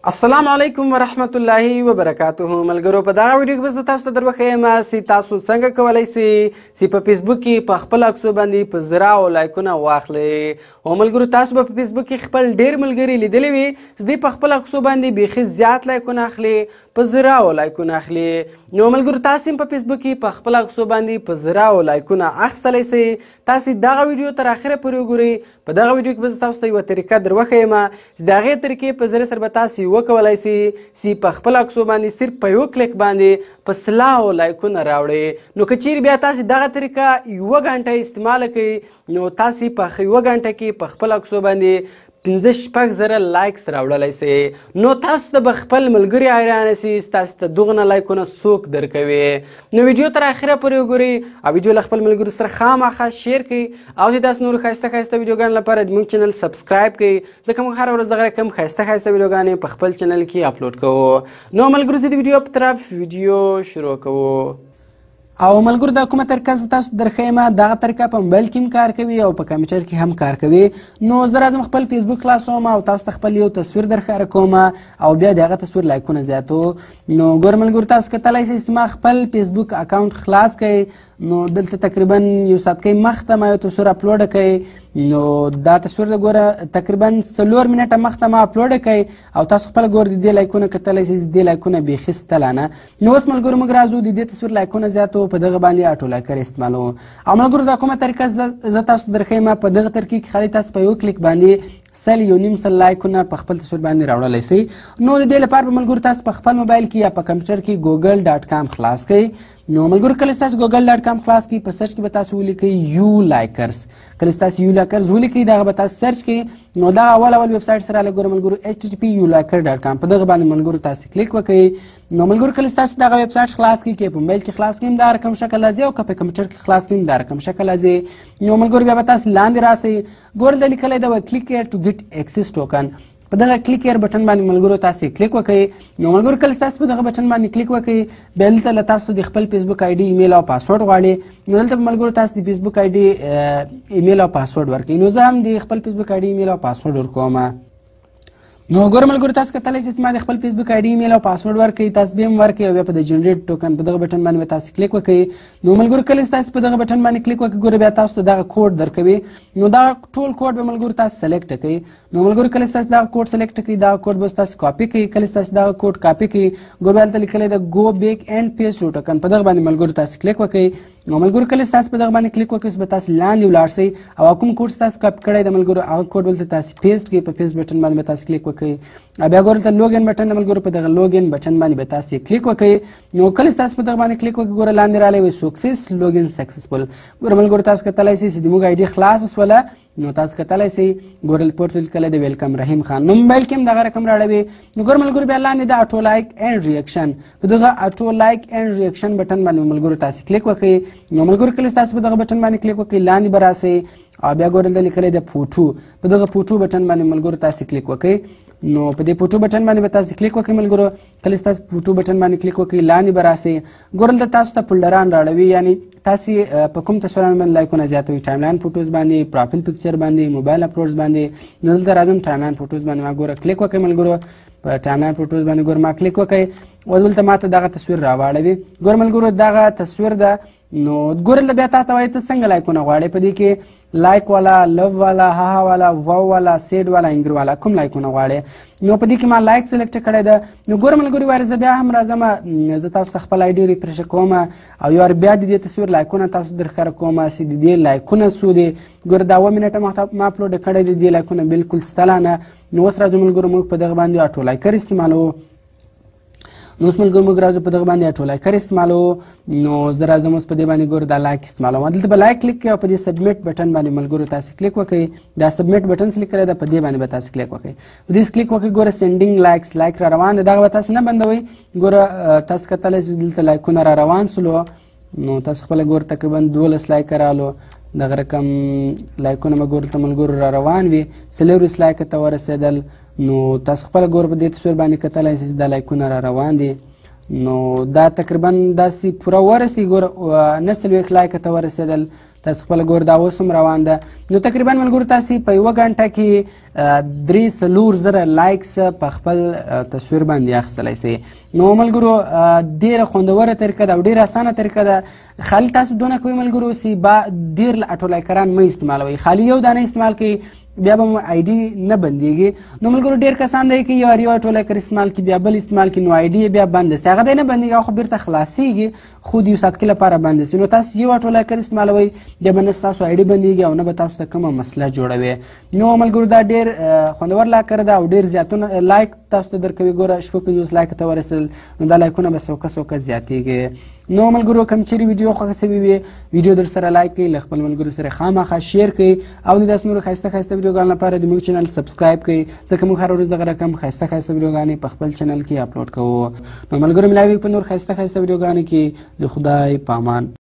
السلام علیکم ورحمت الله وبرکاته. ملګرو په دغه ویډیو کې به زه تاسو ته در وښیم چې تاسو څنګه کولی سئ چې په فیسبوک کې په خپل عکسو باندې په زراو لایکونه واخلئ. او ملګرو تاسو به په فیسبوک کې خپل ډېر ملګري لیدلی وي چې دوی په خپل عکسو باندې بیخي زیات لایکونه اخلي، په زراو لایکونه اخلي. نو ملګرو تاسو هم په فیسبوک کې په خپل عکسو باندې په زراو لایکونه اخیستلی سئ. تاسو دغه ویډیو تر اخره پورې وګورئ. په دغه ویډیو کې به زه تاسو ته یوه طریقه در وښیم چې د هغې طریقې په ذریعه سره به تاسو وکولی سئ چې په خپل عکسو باندې صرف په یو کلیک باندې په سلاو لایکونه راوړئ. نو که چیرې بیا تاسو دغه طریقه یوه غنټه استعمال کړئ نو تاسو په یوه غنټه کې په خپل عکسو باندې 5-6 زره لایکس راوړلی سئ. نو تاسو ته به خپل ملګري حیرانه سي چې تاسو ته دغونه لایکونه څوک درکوي. نو ویډیو تر اخره پورې وګورئ او ویډیو له خپل ملګرو سره خامخا شیر کړئ او د داسې نورو ښایسته ښایسته ویډیوګانو لپاره زموږ چینل سبسکرایب کړئ، ځکه موږ هره ورځ دغه کم ښایسته ښایسته ویډیوګانې په خپل چینل کې اپلوډ کوو. نو ملګرو زه د ویډیو په طرف ویډیو شروع کوو. او ملګرو دا کومه طریقه زه تاسو درښیم دغه طریقه په موبایل کې هم کار کوي او په کمپیوټر کې هم کار کوي. نو زه راځم خپل فیسبوک خلاصوم او تاسو ته خپل یو تصویر درښکاره کوم او بیا د هغه تصویر لایکونه زیاتو. نو ګوره ملګرو تاسو کتلی سئ چې ما خپل فیسبوک اکاونټ خلاص کړئ. نو دلته تقریبا یو ساعت کې مخته ما یو تصویر اپلوډ کړئ. نو دا تصویر د ګوره تقریبا 4 منټه مخته ما اپلوډ کړئ او تاسو خپل ګوره د دې لایکونه کتلی سئ چې دې لایکونه بیخي ستلانه. نو اوس ملګرو موږ راځو د دې تصویر لایکونه زیاتو په دغه باندې اټو لایکر استعمالوو. او ملګرو دا کومه طریقه زه تاسو درښیم په دغه طریقې کې خالي تاسو په یو کلیک باندې 100 لایکونه په خپل تصویر باندې راوړلی سئ. نو د دې لپاره به ملګرو تاسو په خپل موبایل کې یا په کمپیوټر کې google.com خلاص کړئ. نو ملګرو کله تاسو google.com خلاص کړئ په سرچ کې به تاسو ولیکئ یو لایکرز. کله تاسو یو لایکرز ولیکئ دغه به تاسو سرچ کړئ. نو دا اول ویب سایټ سره راغلی ګوره ملګرو http://uliker.com په دغه باندې ملګرو تاسو کلیک وکړئ. نو ملګرو کله تاسو دغه ویب سایټ خلاص کړئ که په موبایل کې خلاص کړئ دا رقم شکل راځي او که په کمپیوټر کې خلاص کړئ دا رقم شکل راځي. نو ملګرو بیا به تاسو لاندې راسئ ګوره دلته لیکلی ده کلیک هیر ټو ګیټ اکسس ټوکن. په دغه کلیک هیر بټن باندې ملګرو تاسو کلیک وکړئ. نو ملګرو کله تاسو په دغه بټن باندې کلیک وکړئ بیا دلته له تاسو د خپل فیسبوک آی ډي ایمیل او پاسورډ غواړي. نو دلته ملګرو تاسو د فیسبوک آی ډي ایمیل او پاسورډ ورکړئ. نو زه هم د خپل فیسبوک آی ډي ایمیل او پاسورډ ورکوم. نو ګوره ملګرو تاسو کتلی سئ چې ما د خپل فیسبوک آی ډي ایمیل او پاسورډ ورکړئ، تاسو بیا هم ورکړئ او بیا په د جنریټ ټوکن په دغه بټن باندې به تاسو کلیک وکړئ. نو ملګرو کله چې تاسو په دغه بټن باندې کلیک وکړئ ګوره بیا تاسو ته دغه کوډ درکوي. نو دا ټول کوډ به ملګرو تاسو سلیکټ کړئ. نو ملګرو کله چې تاسو دغه کوډ سلیکټ کړئ دغه کوډ به تاسو کاپي کړئ. کله چې تاسو دغه کوډ کاپي کړئ ګوره بیا هلته لیکلی ده گو بیک اینډ پیسټ یو ټوکن په دغه باندې ملګرو تاسو کلیک وکړئ. نو ملګرو کله چې تاسو په دغه باندې کلیک وکړئ به تاسو لاندې ولاړ سئ او کوم کوډ چې تاسو کاپي کړی ده ملګرو هغه کوډ بلته تاسو پیسټ کړئ. په پیسټ بټن باندې به تاسو کلیک وکړئ. بیا ګوره دلته لوګین بټن ده ملګرو په دغه لوګین بټن باندې به تاسو کلیک وکړئ. نو کله چې تاسو په دغه باندې کلیک وکړئ ګوره لاندې راغلی وي سکسیس لوګین سکسسفل. ګوره ملګرو تاسو کتلی سئ چې زموږ آی ډي خلاصه سوله. نو تاسو کتلی سئ ګوره پورته لیکلی د ویلکم رحیم خان. نو موبایل کې هم دغه رقم راړوي. نو ګوره ملګرو بیا لاندې د اټو لایک اینډ ریاکشن په دغه اټو لایک اینډ ریاکشن بټن باندې ملګرو تاسو کلیک وکړئ. نو ملګرو کله تاسو په دغه بټن باندې کلیک وکړئ لاندې به راسئ او بیا ګوره دلته لیکلی د فوټو په دغه فوټو بټن باندې ملګرو تاسو کلیک وکړئ. نو په دې فوټو بټن باندې به تاسو کلیک وکړئ ملګرو. کله چې تاسو فوټو بټن باندې کلیک وکړئ لاندې به راسئ ګوره دلته تاسو ته فولډران راړوي یعنی تاسو په کوم تصویرانو باندې لایکونه زیاتوي ټایم لاین فوټوز باندې، پروفایل پکچر باندې، موبایل اپلوډز باندې. نو دلته راځم ټایم لاین فوټوز باندې ما ګوره کلیک وکړئ ملګرو. په ټایم لاین فوټوز باندې ګوره ما کلیک وکړئ او دلته ماته دغه تصویر راواړوي. ګوره ملګرو دغه تصویر ده. نو ګوره بیا تاته وایي ته څنګه لایکونه غواړې په دې کې لایک والا، لو والا، هاها والا، واو والا، سیډ والا، انګر والا کوم لایکونه غواړې. نو په دې کې ما لایک سلیکټ کړی ده. نو ګوره ملګرو وارې زه بیا هم راځم زه تاسو ته خپل آی ډي ریفرش کوم او یو بیا د دې تصویر لایکونه تاسو درښکاره کوم چې د دې لایکونه څو دي. ګوره دا 1 منټه ما اپلوډ کړی د دې لایکونه بالکل ستلانه. نو اوس راځو ملګرو موږ په دغه باندې اټو لایکر استعمالوو. نو اوس ملګرو موږ راځو په دغه باندې اټو لایکر استعمالوو. نو زه راځم اوس په دې باندې ګوره دا لایک استعمالوم. دلته به لایک کلیک کړئ او په دې سبمیټ بټن باندې ملګرو تاسو کلیک وکړئ. دا سبمیټ بټن څه لیکلی ده په دې باندې به تاسو کلیک وکړئ. په دې کلیک وکړئ ګوره سینډینګ لایکس لایک را روان دی دغه به تاسو نه بندوئ. ګوره تاسو کتلی چې دلته لایکونه را روان سلو. نو تاسو خپله ګوره تقریبا 12 لایکه رالو. دغه رقم لایکونه به ګوره دلته ملګرو را روان وي 40 لایکه ته ورسېدل. نو تاسو خپله ګوره په دې تصویر باندې کتلی چې دا لایکونه را روان دي. نو دا تقریبا داسې پوره ورسي ګوره 49 لایکه ته ورسېدل. تاسو خپله ګور دا اوس هم روان ده. نو تقریبا ملګرو تاسې په 1 غنټه کې 3-4 زره لایکس په خپل تصویر باندې اخیستلی سئ. نو ملګرو ډېره خوندوره طریقه ده او ډېره اسانه طریقه ده. خالي تاسو دونه کوئ ملګرو چې ډېر اټولایکران مه استعمالوئ، خالي یو دانه استعمال کوئ بیا به مو آی ډي نه بندېږي. نو ملګرو ډېر کسان دی که یو اټولایکر استعمال کړي بیا بل استعمال کړي نو آی ډي یې بیا بنده سي، هغه دی نه بندېږي، هغه خو بېرته خلاصېږي خو د یو ساعت کې لپاره بنده سي. نو تاسو یو اټولایکر استعمالوئ بیا به نه ستاسو آی ډي بندېږي او نه به تاسو ته کومه مسله جوړوي. نو ملګرو دا ډېر خوندور لاکر ده او ډېر زیاتونه لایک تاسو ته درکوي. ګوره 56 لایکو ته ورسېدل نو دا لایکونه به سوکه زیاتېږي. نو ملګرو کوم چیرې ویډیو خوښه سوي وي ویډیو در سره لایک کړئ، له خپل ملګرو سره خامخا شیر کړئ او د داسې نورو ښایسته ښایسته ویډیوګانو لپاره د موږ چینل سبسکرایب کړئ، ځکه موږ هره ورځ دغه رقم ښایسته ښایسته ویډیوګانې په خپل چینل کې اپلوډ کوو. نو ملګرو ملاویږو په نور ښایسته ښایسته ویډیوګانو کې. د خدای په امان.